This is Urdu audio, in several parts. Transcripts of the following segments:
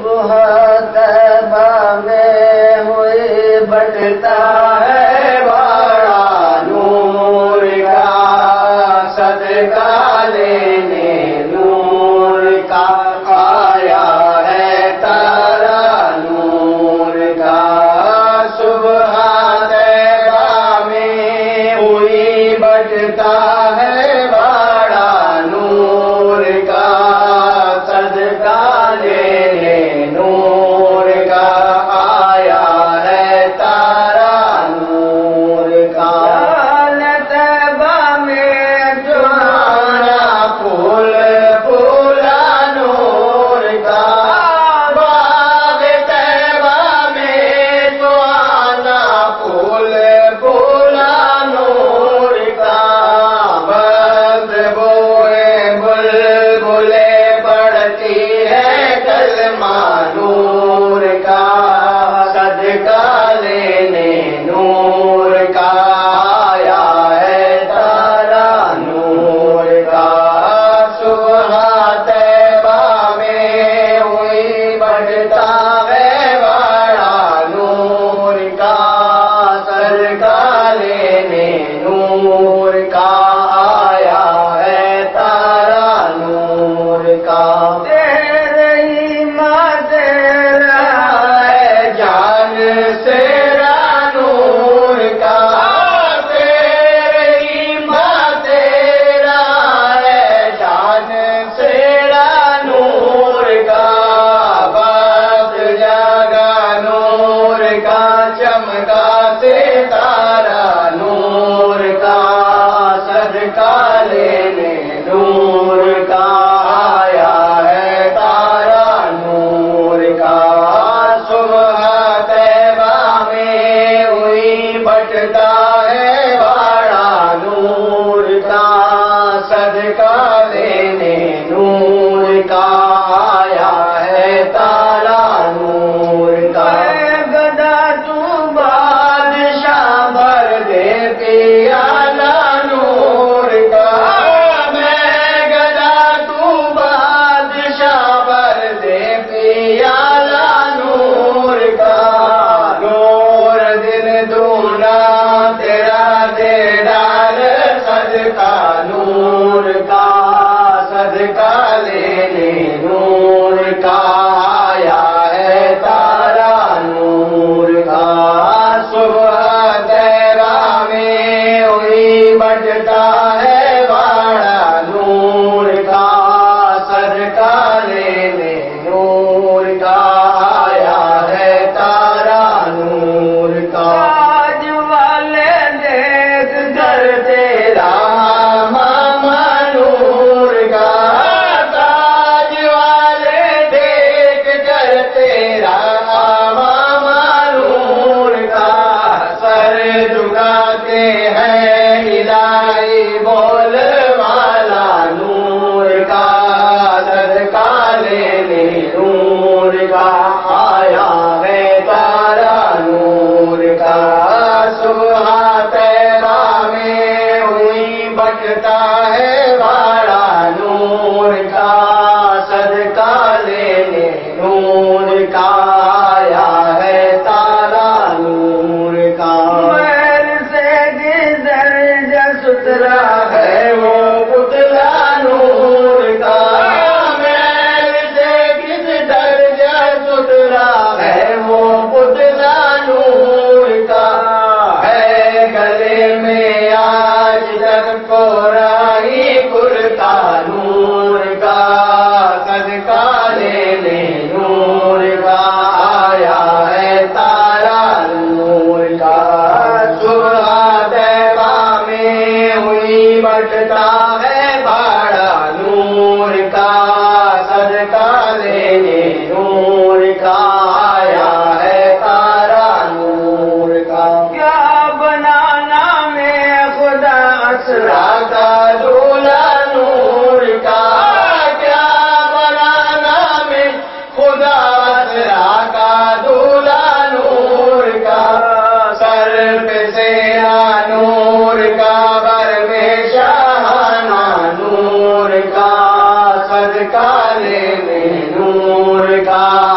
صبح طیبہ میں ہوئی بٹتا ہے بڑا نور کا صدقہ لینے نور کا آیا ہے تارا نور کا صبح طیبہ میں ہوئی بٹتا ہے بڑا نور کا صدقہ لینے نور کا آیا ہے تارا نور کا طیبہ میں جو آنا پھول پھولا نور کا باغ طیبہ میں جو آنا پھول پھولا نور کا بس بوئے بلبلیں پڑتی ہے کلمہ نور کا صدقہ لینے نور کا آیا ہے تارا نور کا صبح طیبہ میں ہوئی بڑھتا ہے بڑا نور کا صدقہ لینے نور کا آیا ہے تارا نور کا تیرے ماں تیرا ہے جان سیرا نور کا تیرے ماں تیرا ہے جان سیرا نور کا بس جگہ نور کا چمکا ستارہ نور کا صدقہ لینے نور کا آیا ہے تارا نور کا صبح طیبہ میں ہوئی بٹتا ہے بڑا نور کا صدقہ لینے نور کا آیا ہے تارا نور کا گدا تو بادشاہ بھر دے پیالہ نور کا میں گدا تو بادشاہ بھر دے پیالہ نور کا نور دن دونا تیرا دے ڈال صدقہ نور کا صدقہ لینے نور کا آیا ہے تارا نور کا صبح طیبہ میں ہوئی بٹتا ہے بڑا نور کا صدقہ لینے نور کا آیا ہے تارا نور کا آج والے دیکھ کر تیرا ماما نور کا تاج والے دیکھ کر تیرا ماما نور کا سر جھکاتے ہیں الہی بول والا نور کا صدقہ لینے نور کا آیا ہے تارا نور کا صبح طیبہ میں ہوئی بٹتا ہے بڑا نور کا صدقہ لینے نور کا آیا ہے تارا نور کا محل سے گزر جا ستھرا ہے وہ پتلا نور کا محل سے گزر جا ستھرا ہے وہ پتلا نور کا ہے گلے میں آج تک کورائی کرتا نور کا صدقہ لینے نور کا آیا ہے تارا نور کا صبح طیبہ میں ہوئی بٹتا ہے بڑا نور کا صدقہ لینے نور کا آیا ہے تارا نور کا کیا بنانا میں خدا اسرا کا دولا نور کا کیا بنانا میں خدا اسرا کا دولا نور کا سر پہ سیرا نور کا بر میں شاہانہ نور کا صدقہ لینے نور کا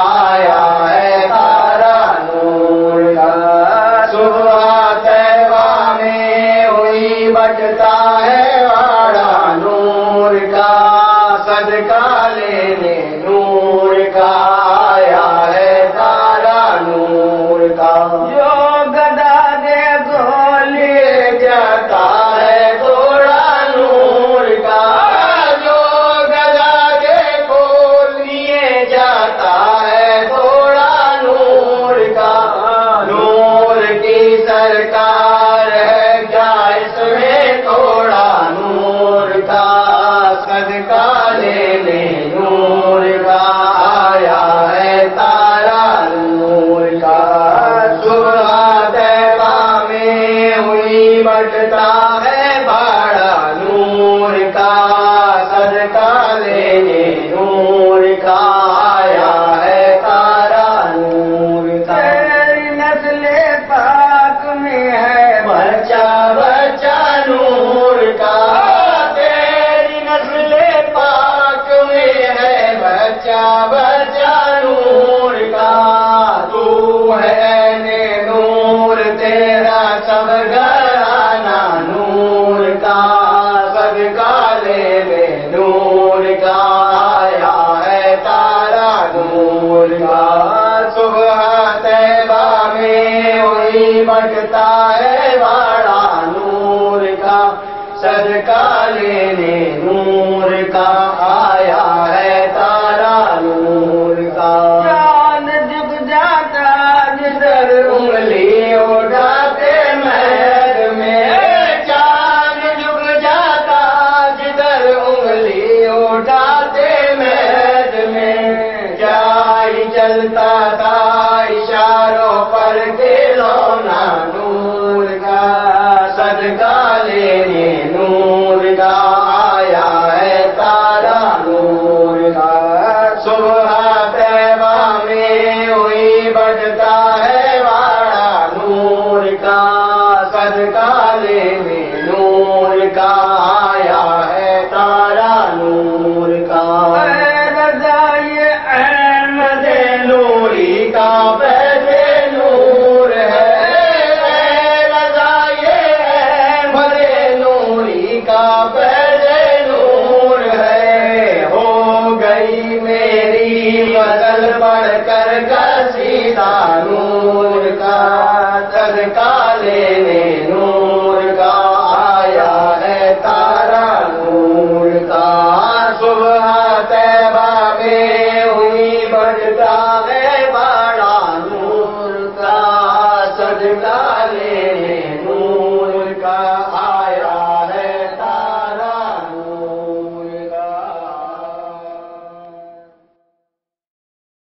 بچہ بچہ نور کا تو ہے نور تیرا سب گھرانہ نور کا صدقہ لے لے نور کا آیا ہے تارا نور کا صبح طیبہ میں وہی بٹتا ہے بڑا نور کا صدقہ لینے نور کا آیا ہے تارا نور کا چاند جھک جاتا جدھر انگلی اٹھاتے مہد میں چاند جھک جاتا جدھر انگلی اٹھاتے مہد میں کیا ہی چلتا تھا اشاروں پر کھلونا نور کا صدقہ لینے نور کا آیا ہے تارا نور کا صبح طیبہ میں وہی بجتا ہے بڑا نور کا صدقہ لینے نور کا آیا ہے تارا نور کا رضا یہ احمد نوری کا پہلے نور ہے رضا یہ احمد نوری کا پہلے نور ہے ہو گئی میری غزل پڑھ کر قصیدہ نور کا صدقہ لینے نور کا آیا ہے تارا نور کا صبح طیبہ میں ہوئی بجتا ہے بڑا نور کا صدقہ